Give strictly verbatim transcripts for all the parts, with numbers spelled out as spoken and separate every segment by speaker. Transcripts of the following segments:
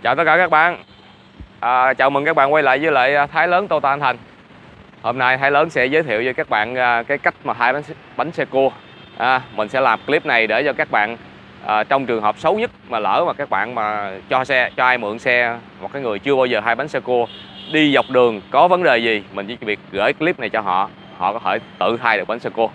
Speaker 1: Chào tất cả các bạn. À, chào mừng các bạn quay lại với lại Thái Lớn Toyota Anh Thành. Hôm nay Thái Lớn sẽ giới thiệu với các bạn à, cái cách mà thay bánh bánh xe cua. À, mình sẽ làm clip này để cho các bạn à, trong trường hợp xấu nhất mà lỡ mà các bạn mà cho xe cho ai mượn xe, một cái người chưa bao giờ thay bánh xe cua, đi dọc đường có vấn đề gì, mình chỉ việc gửi clip này cho họ, họ có thể tự thay được bánh xe cua.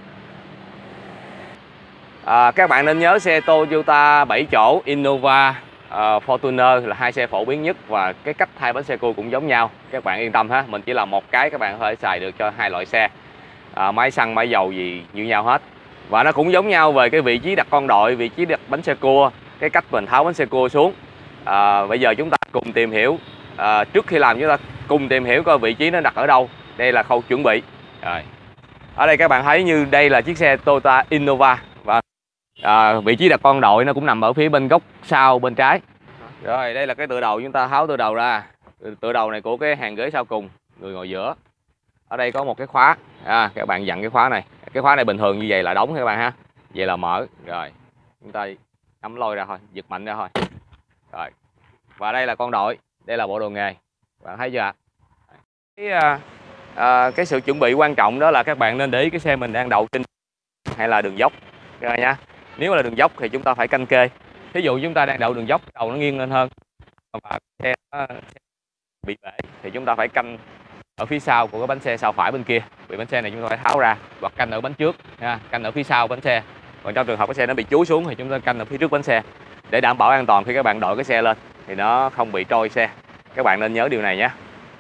Speaker 1: À, các bạn nên nhớ xe Toyota bảy chỗ Innova, uh, Fortuner là hai xe phổ biến nhất và cái cách thay bánh xe cua cũng giống nhau. Các bạn yên tâm ha, mình chỉ làm một cái các bạn có thể xài được cho hai loại xe. À, máy xăng, máy dầu gì như nhau hết. Và nó cũng giống nhau về cái vị trí đặt con đội, vị trí đặt bánh xe cua, cái cách mình tháo bánh xe cua xuống. À, bây giờ chúng ta cùng tìm hiểu. À, trước khi làm chúng ta cùng tìm hiểu coi vị trí nó đặt ở đâu. Đây là khâu chuẩn bị. Rồi. Ở đây các bạn thấy như đây là chiếc xe Toyota Innova. Và À, vị trí đặt con đội nó cũng nằm ở phía bên góc sau bên trái. Rồi đây là cái tựa đầu, chúng ta tháo tựa đầu ra. Tựa đầu này của cái hàng ghế sau cùng, người ngồi giữa. Ở đây có một cái khóa, à, các bạn dặn cái khóa này. Cái khóa này bình thường như vậy là đóng các bạn ha, vậy là mở. Rồi chúng ta nắm lôi ra thôi, giật mạnh ra thôi. Rồi và đây là con đội, đây là bộ đồ nghề, bạn thấy chưa? Cái, à, à, cái sự chuẩn bị quan trọng đó là các bạn nên để ý cái xe mình đang đậu trên hay là đường dốc rồi nha. Nếu là đường dốc thì chúng ta phải canh kê. Ví dụ chúng ta đang đậu đường dốc, đầu nó nghiêng lên hơn và xe bị bể thì chúng ta phải canh ở phía sau của cái bánh xe sau phải bên kia. Vì bánh xe này chúng ta phải tháo ra hoặc canh ở bánh trước nha, canh ở phía sau bánh xe. Còn trong trường hợp cái xe nó bị chúi xuống thì chúng ta canh ở phía trước bánh xe để đảm bảo an toàn khi các bạn đội cái xe lên thì nó không bị trôi xe. Các bạn nên nhớ điều này nhé.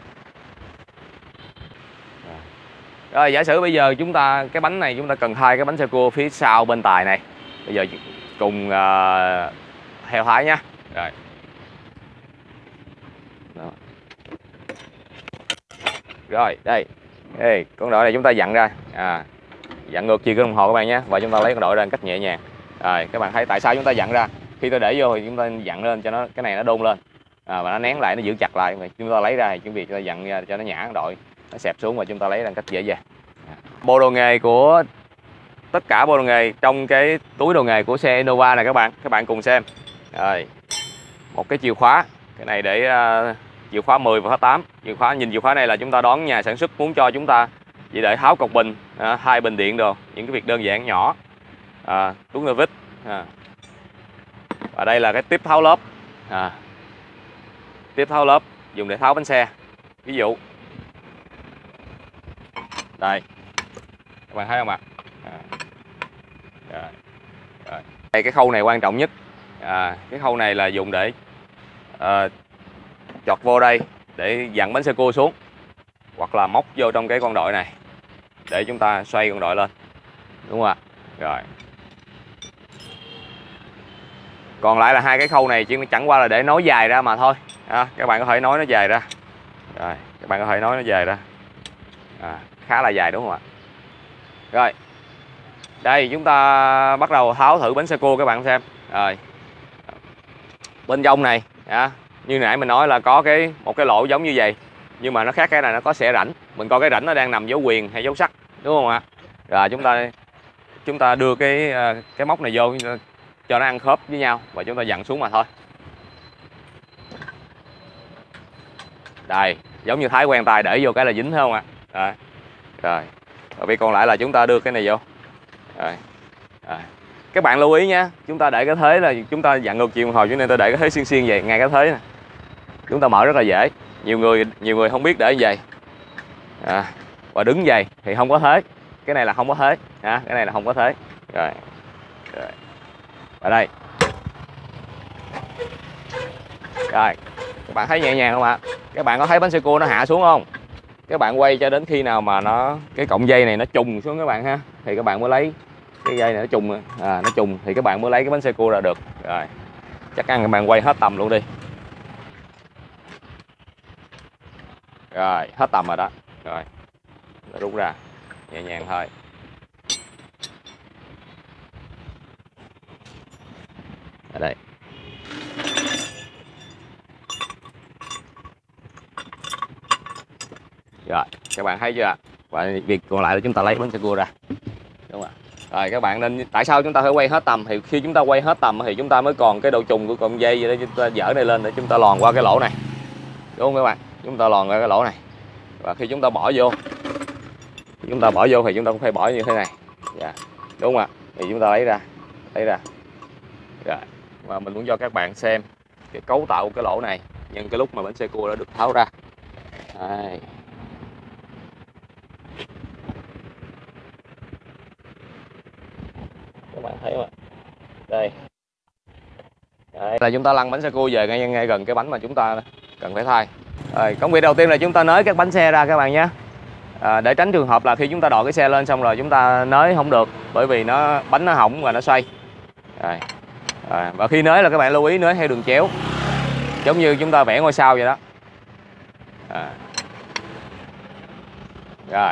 Speaker 1: Rồi giả sử bây giờ chúng ta cái bánh này chúng ta cần thay cái bánh xe cua phía sau bên tài này. Bây giờ cùng uh, theo Thái nhé. Rồi. Đó. Rồi đây. Ê, con đội này chúng ta dặn ra. À, dặn ngược chiều cái đồng hồ các bạn nhé. Và chúng ta lấy con đội ra một cách nhẹ nhàng. Rồi các bạn thấy tại sao chúng ta dặn ra? Khi tôi để vô thì chúng ta dặn lên cho nó cái này nó đôn lên. À, và nó nén lại, nó giữ chặt lại. Chúng ta lấy ra thì chuẩn bị chúng ta dặn ra cho nó nhả con đội. Nó xẹp xuống và chúng ta lấy ra một cách dễ dàng. Bộ đồ nghề của tất cả bộ đồ nghề trong cái túi đồ nghề của xe Innova này các bạn, các bạn cùng xem. Rồi, một cái chìa khóa, cái này để uh, chìa khóa mười và khóa tám. Chìa khóa, nhìn chìa khóa này là chúng ta đón nhà sản xuất muốn cho chúng ta chỉ để tháo cọc bình, uh, hai bình điện đồ, những cái việc đơn giản nhỏ, uh, túi nơ vít. Uh. Và đây là cái tiếp tháo lớp, uh. tiếp tháo lớp dùng để tháo bánh xe. Ví dụ đây, các bạn thấy không ạ? À? Rồi. Rồi. Đây cái khâu này quan trọng nhất. À, cái khâu này là dùng để à, chọt vô đây để dặn bánh xe cua xuống, hoặc là móc vô trong cái con đội này để chúng ta xoay con đội lên, đúng không ạ? Rồi. Còn lại là hai cái khâu này chỉ chẳng qua là để nối dài ra mà thôi. À, các bạn có thể nối nó dài ra. Rồi, các bạn có thể nối nó dài ra. À, khá là dài đúng không ạ? Rồi. Đây chúng ta bắt đầu tháo thử bánh xe cua các bạn xem. Rồi. Bên trong này, à, như nãy mình nói là có cái một cái lỗ giống như vậy, nhưng mà nó khác cái này nó có xẻ rãnh. Mình coi cái rãnh nó đang nằm dấu quyền hay dấu sắt, đúng không ạ? Rồi chúng ta chúng ta đưa cái cái móc này vô cho nó ăn khớp với nhau và chúng ta dặn xuống mà thôi. Đây, giống như Thái quen tay để vô cái là dính, thấy không ạ? Rồi. Rồi. Và việc còn lại là chúng ta đưa cái này vô. Rồi. Rồi. Các bạn lưu ý nhé, chúng ta để cái thế là chúng ta dặn ngược chiều đồng hồ cho nên tôi để cái thế xiên xiên vậy, ngay cái thế này. Chúng ta mở rất là dễ. Nhiều người nhiều người không biết để như vậy. À, và đứng vậy thì không có thế. Cái này là không có thế, à, cái này là không có thế. Rồi. Rồi. Và đây. Rồi, các bạn thấy nhẹ nhàng không ạ? Các bạn có thấy bánh xe cua nó hạ xuống không? Các bạn quay cho đến khi nào mà nó cái cọng dây này nó trùng xuống các bạn ha, thì các bạn mới lấy cái dây này nó trùng, à, nó trùng thì các bạn mới lấy cái bánh xe cua ra được. Rồi chắc ăn các bạn quay hết tầm luôn đi. Rồi hết tầm rồi đó. Rồi rút ra nhẹ nhàng thôi. Ở đây. Rồi các bạn thấy chưa? Và việc còn lại là chúng ta lấy bánh xe cua ra, đúng không ạ? Rồi các bạn nên, tại sao chúng ta phải quay hết tầm? Thì khi chúng ta quay hết tầm thì chúng ta mới còn cái độ trùng của cọng dây, vậy đó chúng ta dỡ này lên để chúng ta lòn qua cái lỗ này, đúng không các bạn? Chúng ta lòn qua cái lỗ này, và khi chúng ta bỏ vô chúng ta bỏ vô thì chúng ta cũng phải bỏ như thế này, dạ, đúng không ạ? Thì chúng ta lấy ra lấy ra rồi. Và mình muốn cho các bạn xem cái cấu tạo của cái lỗ này nhân cái lúc mà bánh xe cua đã được tháo ra. Đây. Các bạn thấy không ạ? Đây. Đấy. Là chúng ta lăn bánh xe cua về ngay, ngay gần cái bánh mà chúng ta cần phải thay. Rồi, công việc đầu tiên là chúng ta nới các bánh xe ra các bạn nhé. À, để tránh trường hợp là khi chúng ta đội cái xe lên xong rồi chúng ta nới không được, bởi vì nó bánh nó hỏng và nó xoay. Rồi. Rồi. Và khi nới là các bạn lưu ý nới theo đường chéo, giống như chúng ta vẽ ngôi sao vậy đó. À. Rồi.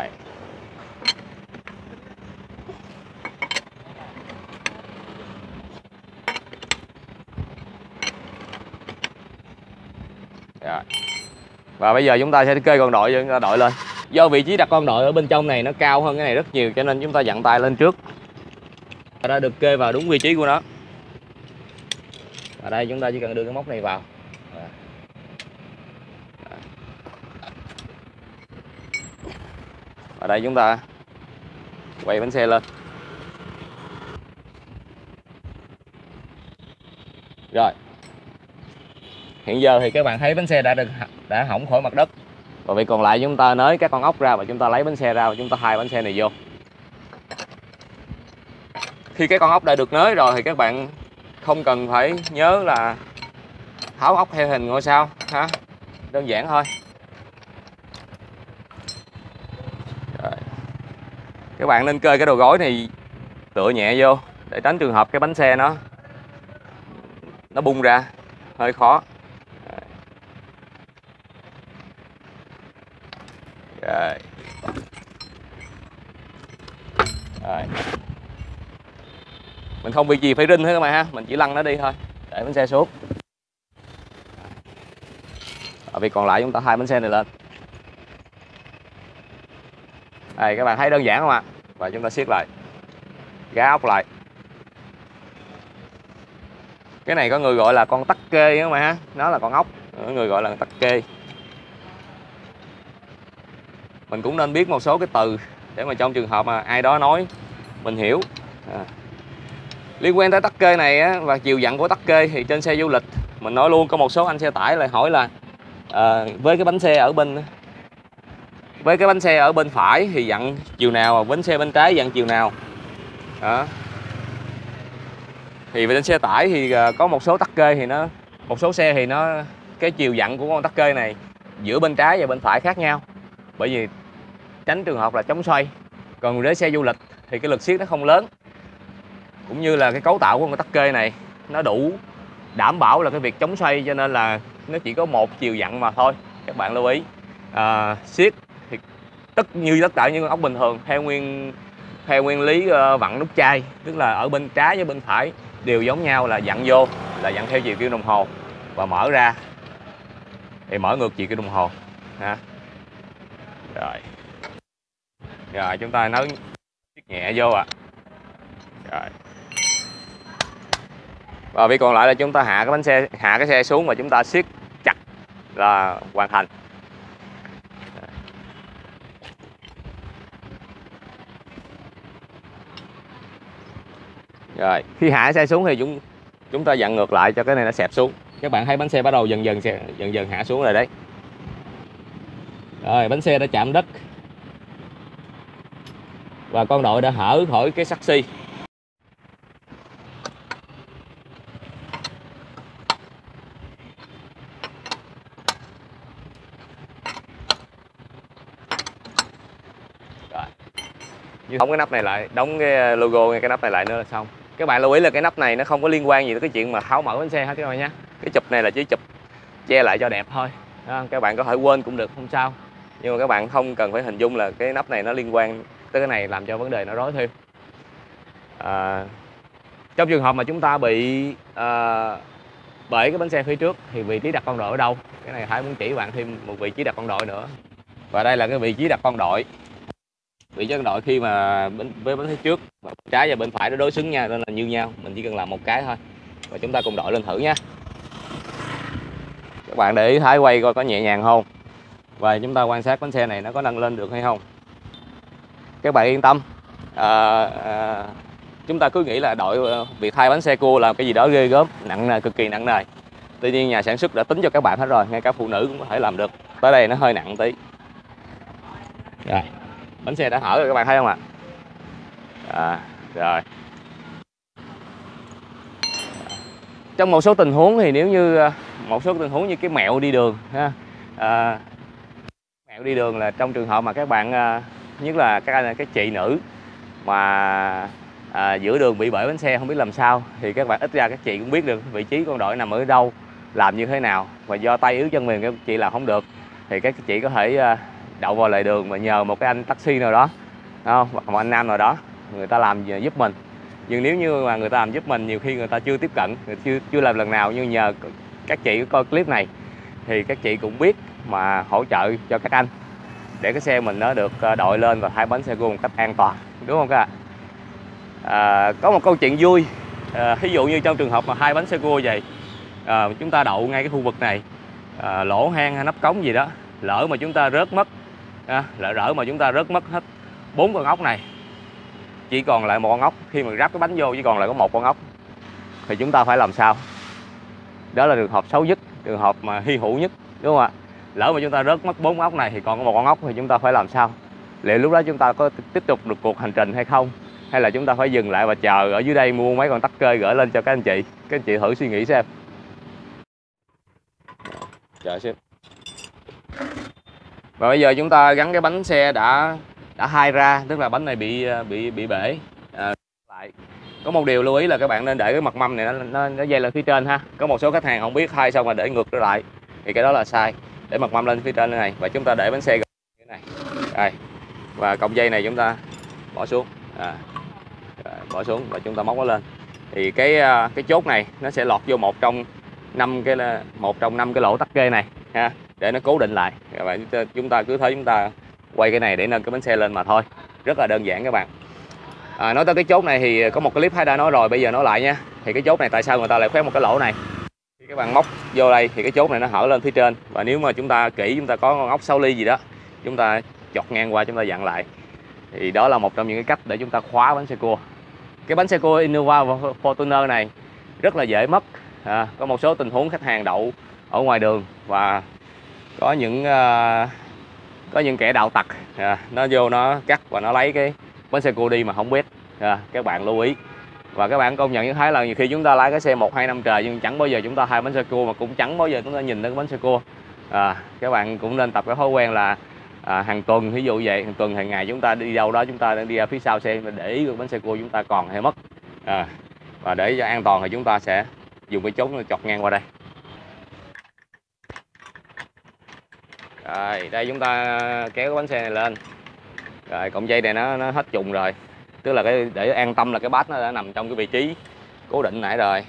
Speaker 1: Rồi. Và bây giờ chúng ta sẽ kê con đội cho chúng ta đội lên. Do vị trí đặt con đội ở bên trong này nó cao hơn cái này rất nhiều, cho nên chúng ta dặn tay lên trước. Và đã được kê vào đúng vị trí của nó. Ở đây chúng ta chỉ cần đưa cái móc này vào. Ở đây chúng ta quay bánh xe lên. Rồi. Hiện giờ thì các bạn thấy bánh xe đã được đã hỏng khỏi mặt đất. Và việc còn lại chúng ta nới các con ốc ra và chúng ta lấy bánh xe ra và chúng ta thay bánh xe này vô. Khi cái con ốc đã được nới rồi thì các bạn không cần phải nhớ là tháo ốc theo hình ngôi sao ha. Đơn giản thôi. Rồi. Các bạn nên kê cái đầu gối này tựa nhẹ vô để tránh trường hợp cái bánh xe nó nó bung ra, hơi khó. Rồi. Rồi. Mình không việc gì phải rinh hết các bạn ha, mình chỉ lăn nó đi thôi để bánh xe xuống. Và việc còn lại chúng ta thay bánh xe này lên. Đây các bạn thấy đơn giản không ạ? Và chúng ta siết lại, gá ốc lại. Cái này có người gọi là con tắc kê các bạn ha, nó là con ốc, có người gọi là tắc kê. Mình cũng nên biết một số cái từ để mà trong trường hợp mà ai đó nói mình hiểu. À. Liên quan tới tắc kê này á, và chiều dặn của tắc kê thì trên xe du lịch mình nói luôn, có một số anh xe tải lại hỏi là à, với cái bánh xe ở bên với cái bánh xe ở bên phải thì dặn chiều nào, bánh xe bên trái dặn chiều nào. Đó. Thì trên xe tải thì có một số tắc kê thì nó một số xe thì nó cái chiều dặn của con tắc kê này giữa bên trái và bên phải khác nhau, bởi vì tránh trường hợp là chống xoay. Còn với xe du lịch thì cái lực siết nó không lớn, cũng như là cái cấu tạo của con tắc kê này nó đủ đảm bảo là cái việc chống xoay, cho nên là nó chỉ có một chiều dặn mà thôi. Các bạn lưu ý. À, siết thì tất như tất cả những con ốc bình thường theo nguyên theo nguyên lý uh, vặn nút chai, tức là ở bên trái với bên phải đều giống nhau, là dặn vô là dặn theo chiều kim đồng hồ, và mở ra thì mở ngược chiều kim đồng hồ ha. Rồi. Rồi chúng ta nới nhẹ vô ạ. À. Rồi. Và việc còn lại là chúng ta hạ cái bánh xe, hạ cái xe xuống và chúng ta siết chặt là hoàn thành. Rồi, khi hạ xe xuống thì chúng chúng ta dặn ngược lại cho cái này nó xẹp xuống. Các bạn thấy bánh xe bắt đầu dần dần dần dần hạ xuống rồi đấy. Rồi, bánh xe đã chạm đất và con đội đã hở khỏi cái sắt xi. Rồi. Đóng cái nắp này lại, đóng cái logo ngay cái nắp này lại nữa là xong. Các bạn lưu ý là cái nắp này nó không có liên quan gì tới cái chuyện mà tháo mở bánh xe hết các bạn nhé. Cái chụp này là chỉ chụp che lại cho đẹp thôi. Đó, các bạn có thể quên cũng được, không sao. Nhưng mà các bạn không cần phải hình dung là cái nắp này nó liên quan tới cái này, làm cho vấn đề nó rối thêm. À, trong trường hợp mà chúng ta bị à, bể cái bánh xe phía trước thì vị trí đặt con đội ở đâu? Cái này Hải muốn chỉ bạn thêm một vị trí đặt con đội nữa. Và đây là cái vị trí đặt con đội. vị trí đội khi mà bên với bánh phía trước bên trái và bên phải nó đối xứng nhau nên là như nhau, mình chỉ cần làm một cái thôi. Và chúng ta cùng đội lên thử nha. Các bạn để ý thái quay coi có nhẹ nhàng không, và chúng ta quan sát bánh xe này nó có nâng lên được hay không. Các bạn yên tâm, à, à, chúng ta cứ nghĩ là đội việc thay bánh xe cua là cái gì đó ghê gớm, nặng nề, cực kỳ nặng nề. Tuy nhiên nhà sản xuất đã tính cho các bạn hết rồi, ngay cả phụ nữ cũng có thể làm được. Tới đây nó hơi nặng tí. Rồi, bánh xe đã hở rồi các bạn thấy không ạ? À, rồi. Trong một số tình huống thì nếu như một số tình huống như cái mẹo đi đường ha, à, mẹo đi đường là trong trường hợp mà các bạn nhất là các các chị nữ mà à, giữa đường bị bể bánh xe không biết làm sao, thì các bạn ít ra các chị cũng biết được vị trí con đội nằm ở đâu, làm như thế nào, và do tay yếu chân mềm các chị làm không được thì các chị có thể đậu vào lề đường và nhờ một cái anh taxi nào đó, không, hoặc một anh nam nào đó người ta làm giúp mình. Nhưng nếu như mà người ta làm giúp mình, nhiều khi người ta chưa tiếp cận, người chưa chưa làm lần nào, nhưng nhờ các chị coi clip này thì các chị cũng biết mà hỗ trợ cho các anh để cái xe mình nó được đội lên và thay bánh xe cua một cách an toàn, đúng không các bạn? À, có một câu chuyện vui, à, ví dụ như trong trường hợp mà hai bánh xe cua vậy, à, chúng ta đậu ngay cái khu vực này, à, lỗ hang hay nắp cống gì đó, lỡ mà chúng ta rớt mất, à, lỡ rỡ mà chúng ta rớt mất hết bốn con ốc này, chỉ còn lại một con ốc, khi mà ráp cái bánh vô chỉ còn lại có một con ốc, thì chúng ta phải làm sao? Đó là trường hợp xấu nhất, trường hợp mà hy hữu nhất, đúng không ạ? Lỡ mà chúng ta rớt mất bốn ốc này thì còn có một con ốc, thì chúng ta phải làm sao? Liệu lúc đó chúng ta có tiếp tục được cuộc hành trình hay không? Hay là chúng ta phải dừng lại và chờ ở dưới đây mua mấy con tắc kê gửi lên cho các anh chị? Các anh chị thử suy nghĩ xem. Chờ xem. Và bây giờ chúng ta gắn cái bánh xe đã đã hai ra, tức là bánh này bị bị bị bể. À, lại có một điều lưu ý là các bạn nên để cái mặt mâm này nó nó, nó dây lên phía trên ha. Có một số khách hàng không biết hai xong mà để ngược trở lại thì cái đó là sai. Để mặt mâm lên phía trên này và chúng ta để bánh xe như thế này. Đây. Và cọng dây này chúng ta bỏ xuống. À. Rồi, bỏ xuống và chúng ta móc nó lên. Thì cái cái chốt này nó sẽ lọt vô một trong năm cái một trong năm cái lỗ tắc kê này ha, để nó cố định lại. Các bạn chúng ta cứ thấy chúng ta quay cái này để nâng cái bánh xe lên mà thôi, rất là đơn giản các bạn. À, nói tới cái chốt này thì có một clip Hải đã nói rồi, bây giờ nói lại nha. Thì cái chốt này tại sao người ta lại khoét một cái lỗ này? Khi các bạn móc vô đây thì cái chốt này nó hở lên phía trên, và nếu mà chúng ta kỹ, chúng ta có con ốc sáu ly gì đó, chúng ta chọt ngang qua, chúng ta dặn lại, thì đó là một trong những cái cách để chúng ta khóa bánh xe cua. Cái bánh xe cua Innova và Fortuner này rất là dễ mất. À, có một số tình huống khách hàng đậu ở ngoài đường và có những uh, có những kẻ đạo tặc, à, nó vô nó cắt và nó lấy cái bánh xe cua đi mà không biết. À, các bạn lưu ý. Và các bạn công nhận như thế là nhiều khi chúng ta lái cái xe một hai năm trời nhưng chẳng bao giờ chúng ta hai bánh xe cua, mà cũng chẳng bao giờ chúng ta nhìn đến cái bánh xe cua. À, các bạn cũng nên tập cái thói quen là à, hàng tuần, ví dụ vậy, hàng tuần hàng ngày chúng ta đi đâu đó, chúng ta đi ra phía sau xe để ý cái bánh xe cua chúng ta còn hay mất. À, và để cho an toàn thì chúng ta sẽ dùng cái chốt chọt ngang qua đây. Rồi, đây chúng ta kéo cái bánh xe này lên. Rồi, cọng dây này nó nó hết trùng rồi. Tức là cái để an tâm là cái bát nó đã nằm trong cái vị trí cố định nãy rồi.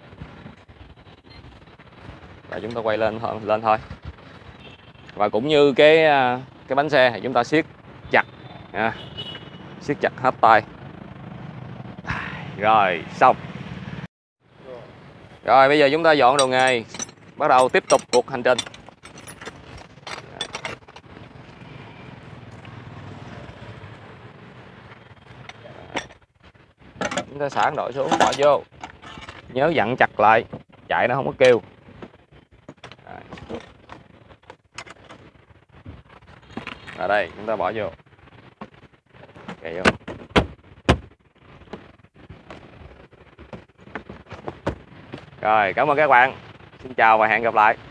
Speaker 1: Rồi chúng ta quay lên thôi, lên thôi. Và cũng như cái cái bánh xe thì chúng ta siết chặt nha. Siết chặt hết tay. Rồi, xong. Rồi bây giờ chúng ta dọn đồ nghề, bắt đầu tiếp tục cuộc hành trình. Chúng ta xả đội xuống, bỏ vô. Nhớ dặn chặt lại, chạy nó không có kêu. Ở đây chúng ta bỏ vô. Kệ vô. Rồi, cảm ơn các bạn. Xin chào và hẹn gặp lại.